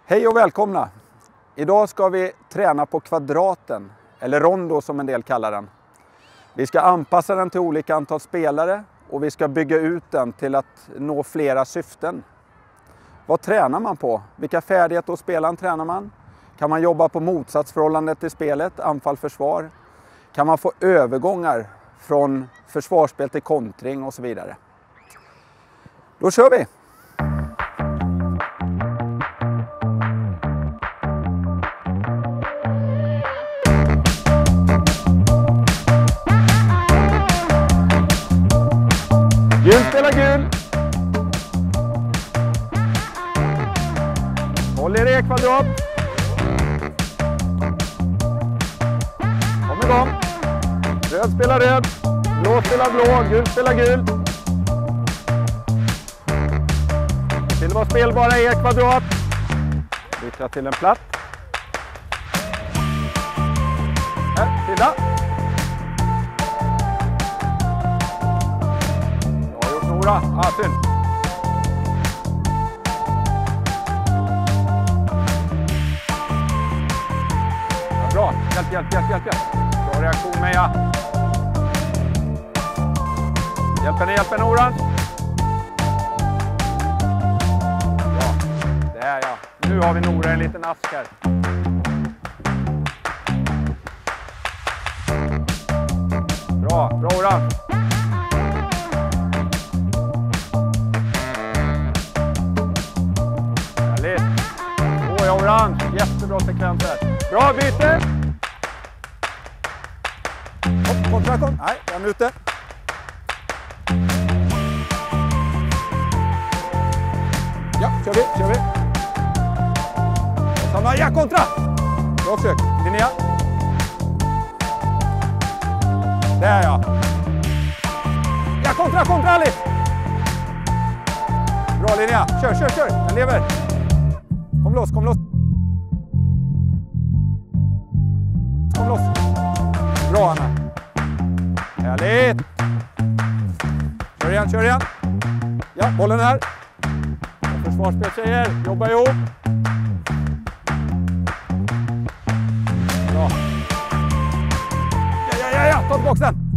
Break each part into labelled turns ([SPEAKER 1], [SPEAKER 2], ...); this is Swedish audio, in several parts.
[SPEAKER 1] Hej och välkomna! Idag ska vi träna på kvadraten, eller rondo som en del kallar den. Vi ska anpassa den till olika antal spelare och vi ska bygga ut den till att nå flera syften. Vad tränar man på? Vilka färdigheter hos spelaren tränar man? Kan man jobba på motsatsförhållandet till spelet, anfall-försvar? Kan man få övergångar från försvarsspel till kontring och så vidare? Då kör vi! Gul spelar gul. Håll er i kvadrat. Kom igång. Röd spelar röd. Blå spelar blå. Gul spelar gul. Till vara spelbara i kvadrat. Byta till en platt. Här, sida. Bra, synd. Ja, bra, hjälp. Bra reaktion Meja. Hjälp henne Orange. Bra, där ja. Nu har vi Nora en liten ask här. Bra Orange. Orange, jättebra sekvenser. Bra byte. Hopp, kontra. Nej, den är ute. Ja, kör vi. Och samma, ja, kontra. Bra försök. Linnea. Där ja. Ja, kontra Alice. Bra Linnea. Kör. Den lever. Kom loss. Kom loss. Bra Anna. Härligt. Kör igen. Ja, bollen här. Försvarsspel tjejer. Jobba ihop. Bra. Ja. Ta tillbaka den.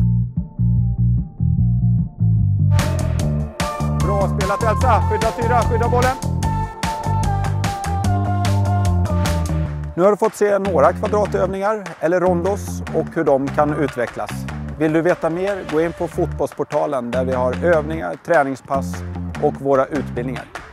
[SPEAKER 1] Bra spelat Elsa. Skydda Tyra. Skydda bollen. Nu har du fått se några kvadratövningar eller rondos och hur de kan utvecklas. Vill du veta mer, gå in på Fotbollsportalen där vi har övningar, träningspass och våra utbildningar.